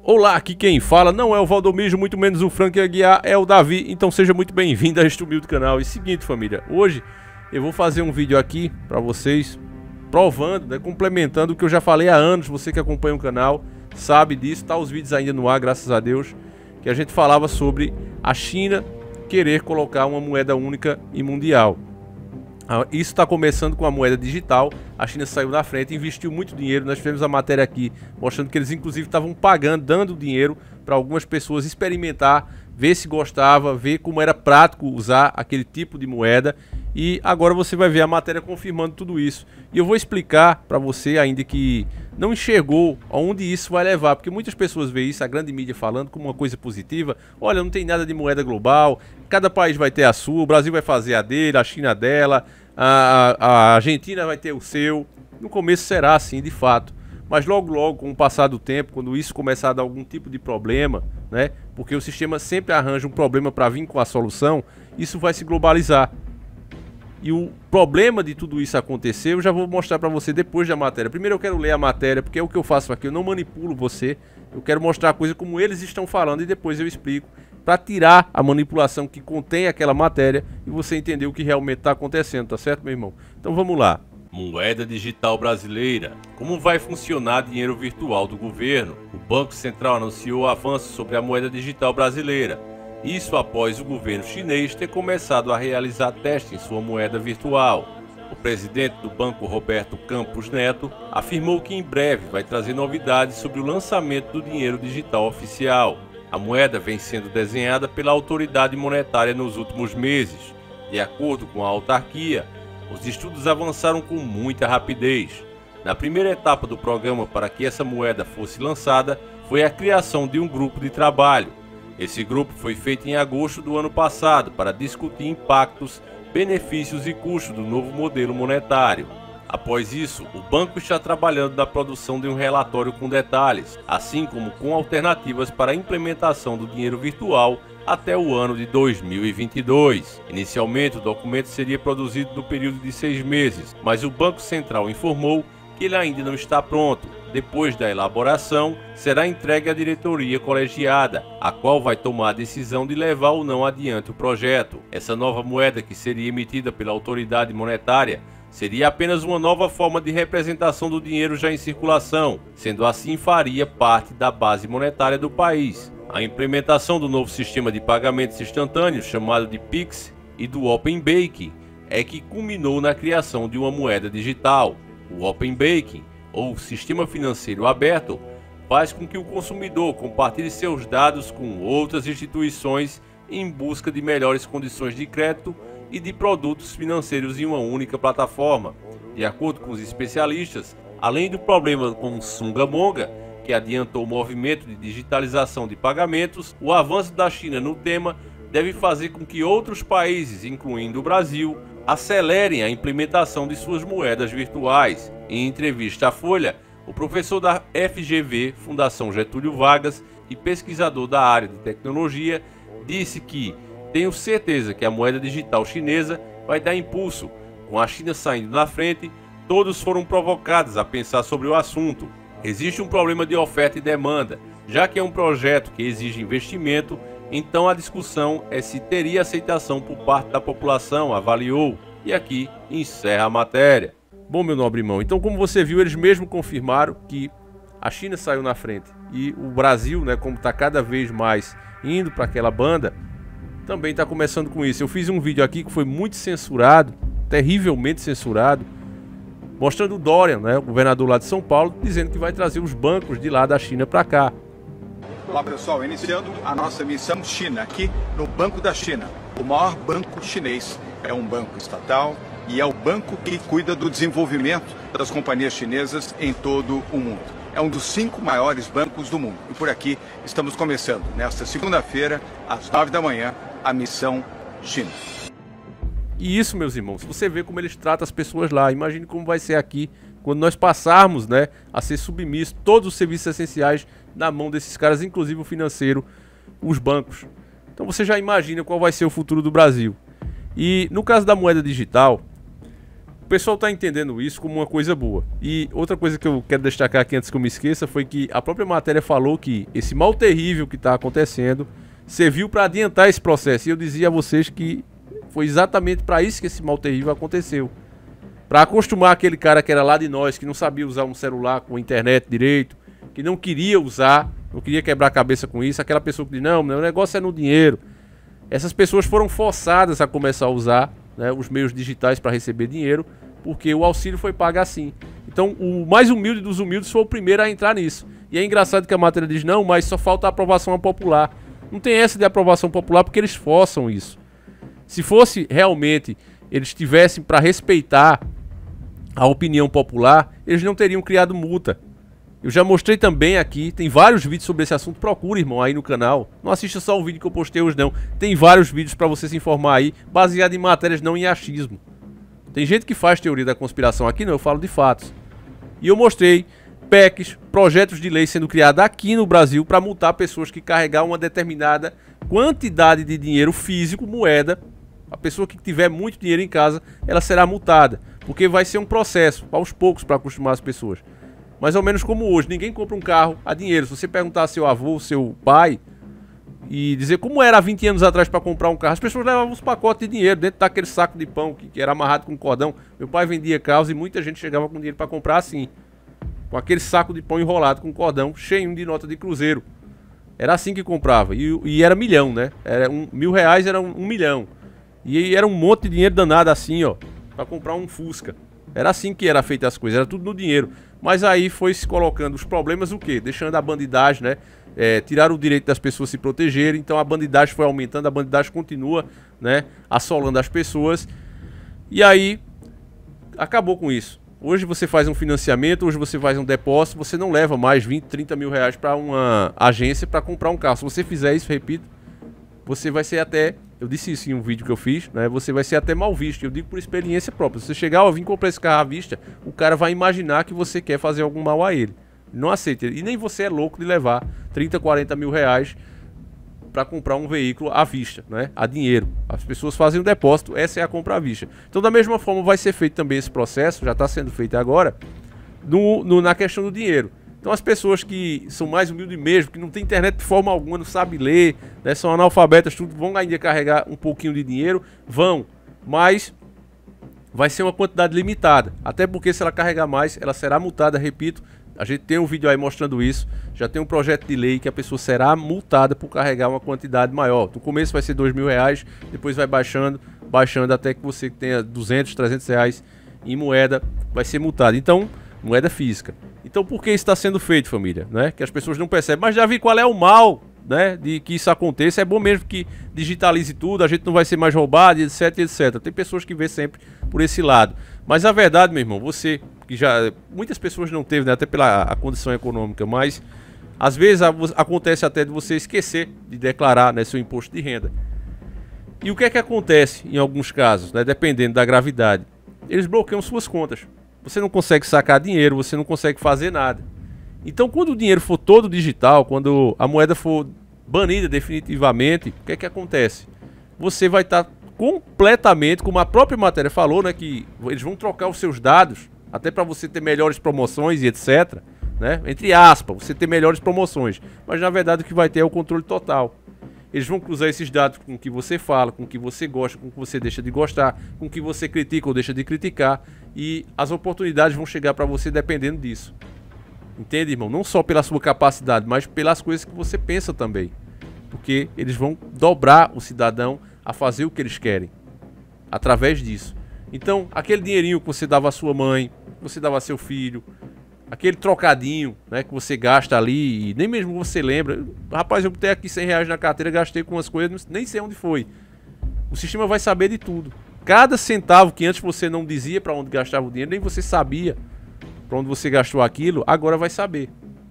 Olá, aqui quem fala não é o Valdomijo, muito menos o Frank Aguiar, é o Davi, então seja muito bem-vindo a este humilde canal. E seguinte, família, hoje eu vou fazer um vídeo aqui pra vocês, provando, né, complementando o que eu já falei há anos. Você que acompanha o canal sabe disso, tá os vídeos ainda no ar, graças a Deus, que a gente falava sobre a China querer colocar uma moeda única e mundial. Isso está começando com a moeda digital. A China saiu na frente, investiu muito dinheiro. Nós tivemos a matéria aqui mostrando que eles inclusive estavam pagando, dando dinheiro para algumas pessoas experimentar, ver se gostava, ver como era prático usar aquele tipo de moeda. E agora você vai ver a matéria confirmando tudo isso. E eu vou explicar para você ainda que não enxergou aonde isso vai levar, porque muitas pessoas veem isso, a grande mídia falando como uma coisa positiva. Olha, não tem nada de moeda global, cada país vai ter a sua, o Brasil vai fazer a dele, a China dela, a Argentina vai ter o seu. No começo será assim, de fato, mas logo logo, com o passar do tempo, quando isso começar a dar algum tipo de problema, né, porque o sistema sempre arranja um problema para vir com a solução, isso vai se globalizar. E o problema de tudo isso acontecer, eu já vou mostrar para você depois da matéria. Primeiro eu quero ler a matéria, porque é o que eu faço aqui, eu não manipulo você. Eu quero mostrar a coisa como eles estão falando e depois eu explico, para tirar a manipulação que contém aquela matéria e você entender o que realmente está acontecendo, tá certo, meu irmão? Então vamos lá. Moeda digital brasileira. Como vai funcionar dinheiro virtual do governo? O Banco Central anunciou avanços sobre a moeda digital brasileira. Isso após o governo chinês ter começado a realizar testes em sua moeda virtual. O presidente do banco, Roberto Campos Neto, afirmou que em breve vai trazer novidades sobre o lançamento do dinheiro digital oficial. A moeda vem sendo desenhada pela autoridade monetária nos últimos meses. De acordo com a autarquia, os estudos avançaram com muita rapidez. Na primeira etapa do programa para que essa moeda fosse lançada, foi a criação de um grupo de trabalho. Esse grupo foi feito em agosto do ano passado para discutir impactos, benefícios e custos do novo modelo monetário. Após isso, o banco está trabalhando na produção de um relatório com detalhes, assim como com alternativas para a implementação do dinheiro virtual até o ano de 2022. Inicialmente, o documento seria produzido no período de 6 meses, mas o Banco Central informou que ele ainda não está pronto. Depois da elaboração, será entregue à diretoria colegiada, a qual vai tomar a decisão de levar ou não adiante o projeto. Essa nova moeda, que seria emitida pela autoridade monetária, seria apenas uma nova forma de representação do dinheiro já em circulação, sendo assim faria parte da base monetária do país. A implementação do novo sistema de pagamentos instantâneos, chamado de Pix, e do Open Banking, é que culminou na criação de uma moeda digital. O Open Banking, ou Sistema Financeiro Aberto, faz com que o consumidor compartilhe seus dados com outras instituições em busca de melhores condições de crédito e de produtos financeiros em uma única plataforma. De acordo com os especialistas, além do problema com o Sungamonga, que adiantou o movimento de digitalização de pagamentos, o avanço da China no tema deve fazer com que outros países, incluindo o Brasil, acelerem a implementação de suas moedas virtuais. Em entrevista à Folha, o professor da FGV, Fundação Getúlio Vargas, e pesquisador da área de tecnologia, disse que tenho certeza que a moeda digital chinesa vai dar impulso. Com a China saindo na frente, todos foram provocados a pensar sobre o assunto. Existe um problema de oferta e demanda, já que é um projeto que exige investimento, então a discussão é se teria aceitação por parte da população, avaliou. E aqui encerra a matéria. Bom, meu nobre irmão, então como você viu, eles mesmo confirmaram que a China saiu na frente. E o Brasil, né, como está cada vez mais indo para aquela banda, também está começando com isso. Eu fiz um vídeo aqui que foi muito censurado, terrivelmente censurado, mostrando o Dória, né, o governador lá de São Paulo, dizendo que vai trazer os bancos de lá da China para cá. Olá pessoal, iniciando a nossa missão China, aqui no Banco da China. O maior banco chinês, é um banco estatal e é o banco que cuida do desenvolvimento das companhias chinesas em todo o mundo. É um dos 5 maiores bancos do mundo. E por aqui estamos começando, nesta segunda-feira, às 9 da manhã, a missão China. E isso, meus irmãos, você vê como eles tratam as pessoas lá. Imagine como vai ser aqui quando nós passarmos, né, a ser submissos, todos os serviços essenciais na mão desses caras, inclusive o financeiro, os bancos. Então você já imagina qual vai ser o futuro do Brasil. E no caso da moeda digital, O pessoal tá entendendo isso como uma coisa boa. E outra coisa que eu quero destacar aqui antes que eu me esqueça foi que a própria matéria falou que esse mal terrível que tá acontecendo serviu para adiantar esse processo. E eu dizia a vocês que foi exatamente para isso que esse mal terrível aconteceu. Para acostumar aquele cara que era lá de nós, que não sabia usar um celular com internet direito, que não queria usar, não queria quebrar a cabeça com isso, aquela pessoa que diz, não, o negócio é no dinheiro. Essas pessoas foram forçadas a começar a usar, né, os meios digitais para receber dinheiro, porque o auxílio foi pago assim. Então o mais humilde dos humildes foi o primeiro a entrar nisso. E é engraçado que a matéria diz, não, mas só falta a aprovação popular. Não tem essa de aprovação popular porque eles forçam isso. Se fosse realmente, eles tivessem para respeitar a opinião popular, eles não teriam criado multa. Eu já mostrei também aqui, tem vários vídeos sobre esse assunto, procura, irmão, aí no canal. Não assista só o vídeo que eu postei hoje, não. Tem vários vídeos para você se informar aí, baseado em matérias, não em achismo. Tem gente que faz teoria da conspiração aqui, não, eu falo de fatos. E eu mostrei PECs, projetos de lei sendo criados aqui no Brasil para multar pessoas que carregaram uma determinada quantidade de dinheiro físico, moeda. A pessoa que tiver muito dinheiro em casa, ela será multada. Porque vai ser um processo, aos poucos, para acostumar as pessoas. Mais ou menos como hoje, ninguém compra um carro a dinheiro. Se você perguntar ao seu avô, seu pai, e dizer como era há 20 anos atrás para comprar um carro, as pessoas levavam uns pacotes de dinheiro dentro daquele saco de pão que era amarrado com cordão. Meu pai vendia carros e muita gente chegava com dinheiro para comprar assim, com aquele saco de pão enrolado com cordão, cheio de nota de cruzeiro. Era assim que comprava, e era milhão, né? Era R$1.000 era 1 milhão. E era um monte de dinheiro danado assim, ó, para comprar um Fusca. Era assim que era feita as coisas, era tudo no dinheiro. Mas aí foi se colocando os problemas, o quê? Deixando a bandidagem, né? Tiraram o direito das pessoas se protegerem, então a bandidagem foi aumentando, a bandidagem continua, né, assolando as pessoas. E aí acabou com isso. Hoje você faz um financiamento, hoje você faz um depósito, você não leva mais 20, 30 mil reais para uma agência para comprar um carro. Se você fizer isso, repito, você vai ser até, eu disse isso em um vídeo que eu fiz, né? Você vai ser até mal visto. Eu digo por experiência própria. Se você chegar, ó, vim comprar esse carro à vista, o cara vai imaginar que você quer fazer algum mal a ele. Não aceita. E nem você é louco de levar 30, 40 mil reais para comprar um veículo à vista, né? A dinheiro. As pessoas fazem um depósito, essa é a compra à vista. Então, da mesma forma, vai ser feito também esse processo, já está sendo feito agora, na questão do dinheiro. Então as pessoas que são mais humildes mesmo, que não tem internet de forma alguma, não sabem ler, né, são analfabetas, tudo, vão ainda carregar um pouquinho de dinheiro, vão, mas vai ser uma quantidade limitada, até porque se ela carregar mais, ela será multada, repito, a gente tem um vídeo aí mostrando isso, já tem um projeto de lei que a pessoa será multada por carregar uma quantidade maior. No começo vai ser R$2.000, depois vai baixando até que você tenha 200, 300 reais em moeda, vai ser multado. Então, moeda física. Então por que isso está sendo feito, família? Né? Que as pessoas não percebem. Mas já vi qual é o mal, né, de que isso aconteça. É bom mesmo que digitalize tudo, a gente não vai ser mais roubado, etc, etc. Tem pessoas que vê sempre por esse lado. Mas a verdade, meu irmão, você, que já... Muitas pessoas não teve, né, até pela condição econômica, mas às vezes acontece até de você esquecer de declarar, né, seu imposto de renda. E o que é que acontece em alguns casos, né, dependendo da gravidade? Eles bloqueiam suas contas. Você não consegue sacar dinheiro, você não consegue fazer nada. Então, quando o dinheiro for todo digital, quando a moeda for banida definitivamente, o que é que acontece? Você vai estar completamente, como a própria matéria falou, né, que eles vão trocar os seus dados, até para você ter melhores promoções e etc, né? Entre aspas, você ter melhores promoções. Mas na verdade o que vai ter é o controle total. Eles vão cruzar esses dados com o que você fala, com o que você gosta, com o que você deixa de gostar, com o que você critica ou deixa de criticar. E as oportunidades vão chegar para você dependendo disso. Entende, irmão? Não só pela sua capacidade, mas pelas coisas que você pensa também. Porque eles vão dobrar o cidadão a fazer o que eles querem. Através disso. Então, aquele dinheirinho que você dava à sua mãe, que você dava a seu filho, aquele trocadinho, né, que você gasta ali e nem mesmo você lembra. Rapaz, eu botei aqui 100 reais na carteira, gastei com umas coisas, nem sei onde foi. O sistema vai saber de tudo. Cada centavo que antes você não dizia para onde gastava o dinheiro, nem você sabia para onde você gastou aquilo, agora vai saber.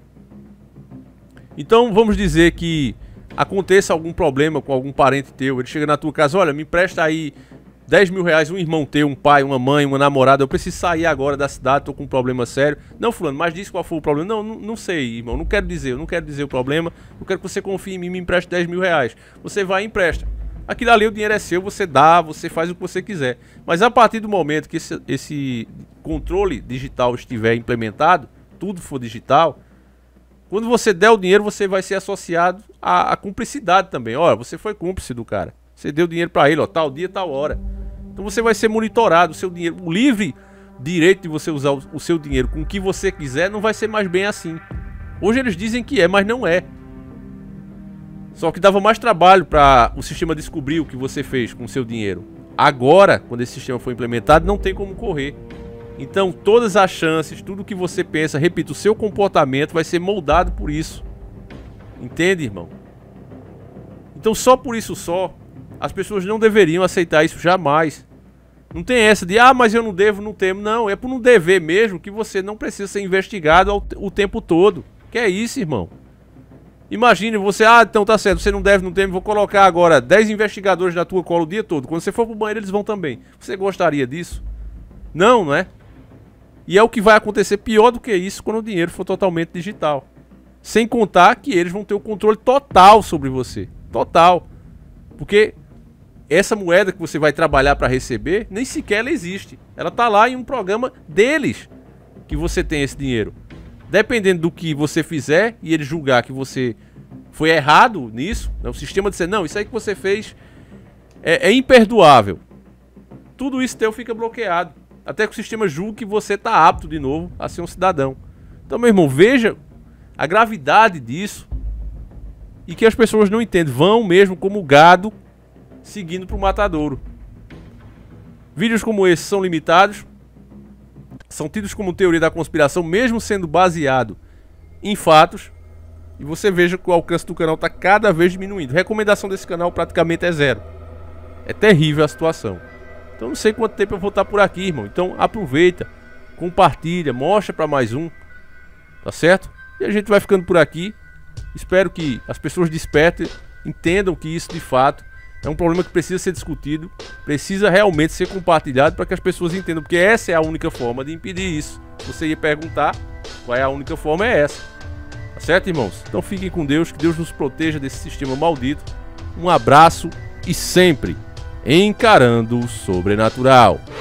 Então vamos dizer que aconteça algum problema com algum parente teu, ele chega na tua casa, olha, me empresta aí 10 mil reais, um irmão teu, um pai, uma mãe, uma namorada, eu preciso sair agora da cidade, tô com um problema sério. Não, fulano, mas diz qual foi o problema. Não sei, irmão, não quero dizer o problema, eu quero que você confie em mim e me empreste 10 mil reais. Você vai e empresta. aquilo ali, o dinheiro é seu, você dá, você faz o que você quiser. Mas a partir do momento que esse controle digital estiver implementado, tudo for digital, quando você der o dinheiro, você vai ser associado à cumplicidade também. Olha, você foi cúmplice do cara. Você deu dinheiro pra ele, ó, tal dia, tal hora. Então você vai ser monitorado, o seu dinheiro, o livre direito de você usar o seu dinheiro com o que você quiser não vai ser mais bem assim. Hoje eles dizem que é, mas não é. Só que dava mais trabalho para o sistema descobrir o que você fez com o seu dinheiro. Agora, quando esse sistema for implementado, não tem como correr. Então, todas as chances, tudo que você pensa, repito, o seu comportamento vai ser moldado por isso. Entende, irmão? Então, só por isso só, as pessoas não deveriam aceitar isso jamais. Não tem essa de, ah, mas eu não devo, não temo. Não, é por não dever mesmo que você não precisa ser investigado o tempo todo. Que é isso, irmão? Imagine você, ah, então tá certo, você não deve, não teme, vou colocar agora 10 investigadores na tua cola o dia todo. Quando você for pro banheiro, eles vão também. Você gostaria disso? Não, não é? E é o que vai acontecer pior do que isso quando o dinheiro for totalmente digital. Sem contar que eles vão ter o controle total sobre você. Total. Porque essa moeda que você vai trabalhar para receber, nem sequer ela existe. Ela tá lá em um programa deles que você tem esse dinheiro. Dependendo do que você fizer e ele julgar que você foi errado nisso, né, o sistema dizer, não, isso aí que você fez é imperdoável. Tudo isso teu fica bloqueado. Até que o sistema julgue que você está apto de novo a ser um cidadão. Então, meu irmão, veja a gravidade disso e que as pessoas não entendem. Vão mesmo como gado seguindo para o matadouro. Vídeos como esse são limitados. São tidos como teoria da conspiração, mesmo sendo baseado em fatos. E você veja que o alcance do canal está cada vez diminuindo. Recomendação desse canal praticamente é zero. É terrível a situação. Então não sei quanto tempo eu vou estar por aqui, irmão. Então aproveita, compartilha, mostra para mais um. Tá certo? E a gente vai ficando por aqui. Espero que as pessoas despertem, entendam que isso de fato é um problema que precisa ser discutido, precisa realmente ser compartilhado para que as pessoas entendam, porque essa é a única forma de impedir isso. Você ia perguntar, qual é a única forma? É essa. Tá certo, irmãos? Então fiquem com Deus, que Deus nos proteja desse sistema maldito. Um abraço e sempre encarando o sobrenatural.